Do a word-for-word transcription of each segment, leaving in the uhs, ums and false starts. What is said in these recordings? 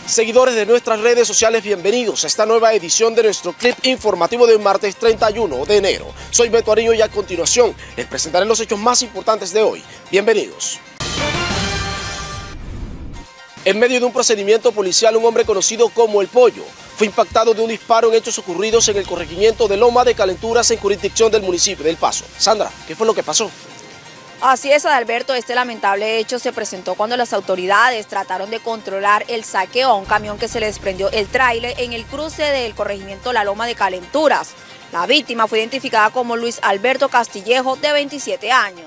Seguidores de nuestras redes sociales, bienvenidos a esta nueva edición de nuestro clip informativo de hoy, martes treinta y uno de enero. Soy Beto Ariño y a continuación les presentaré los hechos más importantes de hoy. Bienvenidos. En medio de un procedimiento policial, un hombre conocido como El Pollo fue impactado de un disparo en hechos ocurridos en el corregimiento de Loma de Calenturas en jurisdicción del municipio de El Paso. Sandra, ¿qué fue lo que pasó? Así es, Adalberto, este lamentable hecho se presentó cuando las autoridades trataron de controlar el saqueo a un camión que se le desprendió el tráiler en el cruce del corregimiento La Loma de Calenturas. La víctima fue identificada como Luis Alberto Castillejo, de veintisiete años.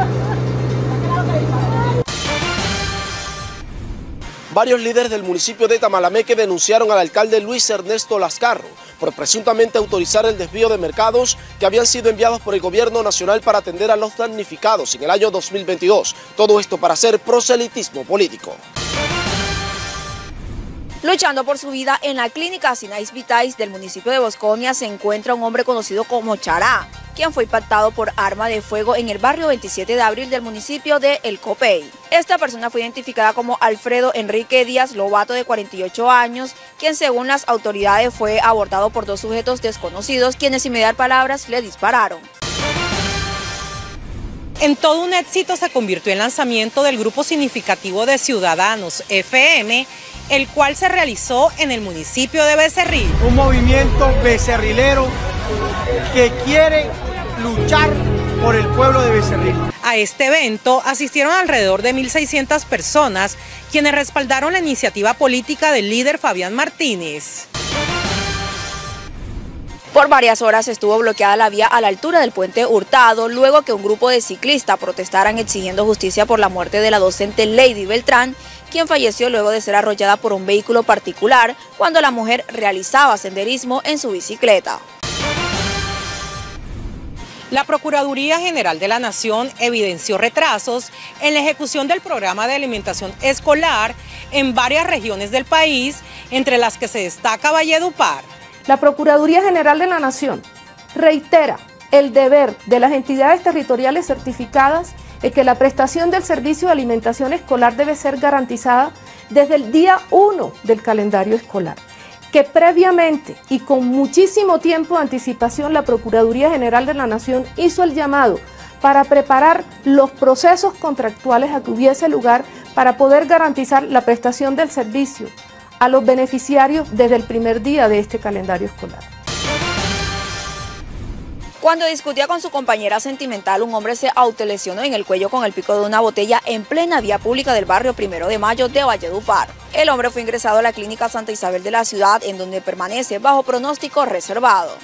Varios líderes del municipio de Tamalameque denunciaron al alcalde Luis Ernesto Lascarro por presuntamente autorizar el desvío de mercados que habían sido enviados por el gobierno nacional para atender a los damnificados en el año dos mil veintidós. Todo esto para hacer proselitismo político. Luchando por su vida en la clínica Sinais Vitais del municipio de Bosconia se encuentra un hombre conocido como Chará, quien fue impactado por arma de fuego en el barrio veintisiete de abril del municipio de El Copey. Esta persona fue identificada como Alfredo Enrique Díaz Lobato, de cuarenta y ocho años, quien según las autoridades fue abordado por dos sujetos desconocidos, quienes sin mediar palabras le dispararon. En todo un éxito se convirtió en lanzamiento del grupo significativo de Ciudadanos F M, el cual se realizó en el municipio de Becerril. Un movimiento becerrilero que quiere luchar por el pueblo de Becerril. A este evento asistieron alrededor de mil seiscientas personas, quienes respaldaron la iniciativa política del líder Fabián Martínez. Por varias horas estuvo bloqueada la vía a la altura del puente Hurtado, luego que un grupo de ciclistas protestaran exigiendo justicia por la muerte de la docente Lady Beltrán, quien falleció luego de ser arrollada por un vehículo particular cuando la mujer realizaba senderismo en su bicicleta. La Procuraduría General de la Nación evidenció retrasos en la ejecución del programa de alimentación escolar en varias regiones del país, entre las que se destaca Valledupar. La Procuraduría General de la Nación reitera el deber de las entidades territoriales certificadas en que la prestación del servicio de alimentación escolar debe ser garantizada desde el día uno del calendario escolar, que previamente y con muchísimo tiempo de anticipación la Procuraduría General de la Nación hizo el llamado para preparar los procesos contractuales a que hubiese lugar para poder garantizar la prestación del servicio a los beneficiarios desde el primer día de este calendario escolar. Cuando discutía con su compañera sentimental, un hombre se autolesionó en el cuello con el pico de una botella en plena vía pública del barrio Primero de Mayo de Valledupar. El hombre fue ingresado a la clínica Santa Isabel de la ciudad, en donde permanece bajo pronóstico reservado.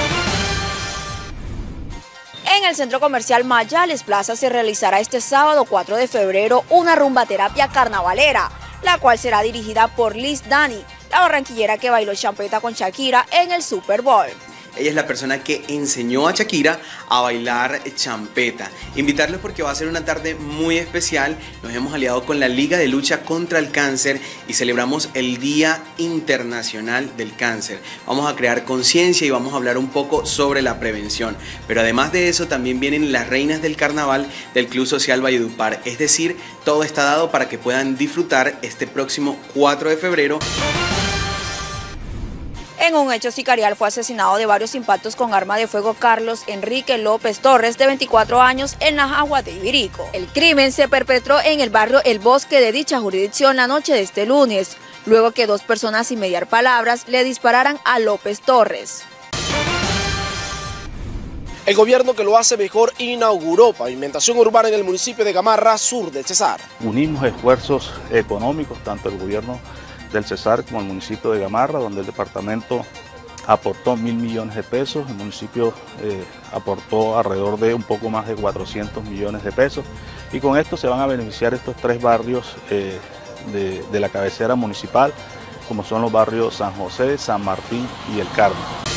En el centro comercial Mayales Plaza se realizará este sábado cuatro de febrero una rumbaterapia carnavalera, la cual será dirigida por Liz Dani, la barranquillera que bailó champeta con Shakira en el Super Bowl. Ella es la persona que enseñó a Shakira a bailar champeta. Invitarlos porque va a ser una tarde muy especial. Nos hemos aliado con la Liga de Lucha contra el Cáncer y celebramos el Día Internacional del Cáncer. Vamos a crear conciencia y vamos a hablar un poco sobre la prevención. Pero además de eso también vienen las reinas del carnaval del Club Social Valledupar. Es decir, todo está dado para que puedan disfrutar este próximo cuatro de febrero. En un hecho sicarial fue asesinado de varios impactos con arma de fuego Carlos Enrique López Torres, de veinticuatro años, en la Jagua de Ibirico. El crimen se perpetró en el barrio El Bosque de dicha jurisdicción la noche de este lunes, luego que dos personas sin mediar palabras le dispararan a López Torres. El gobierno que lo hace mejor inauguró pavimentación urbana en el municipio de Gamarra, sur del Cesar. Unimos esfuerzos económicos, tanto el gobierno del Cesar como el municipio de Gamarra, donde el departamento aportó mil millones de pesos, el municipio eh, aportó alrededor de un poco más de cuatrocientos millones de pesos, y con esto se van a beneficiar estos tres barrios eh, de, de la cabecera municipal, como son los barrios San José, San Martín y El Carmen.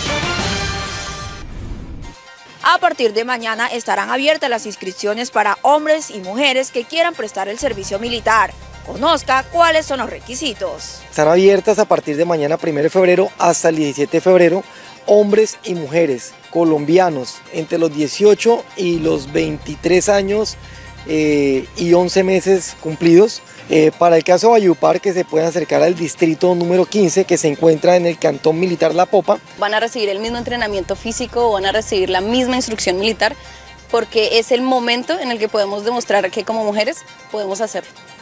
A partir de mañana estarán abiertas las inscripciones para hombres y mujeres que quieran prestar el servicio militar. Conozca cuáles son los requisitos. Están abiertas a partir de mañana, primero de febrero, hasta el diecisiete de febrero, hombres y mujeres colombianos entre los dieciocho y los veintitrés años eh, y once meses cumplidos, Eh, para el caso de Valledupar, que se pueden acercar al distrito número quince, que se encuentra en el cantón militar La Popa. Van a recibir el mismo entrenamiento físico, van a recibir la misma instrucción militar, porque es el momento en el que podemos demostrar que como mujeres podemos hacerlo.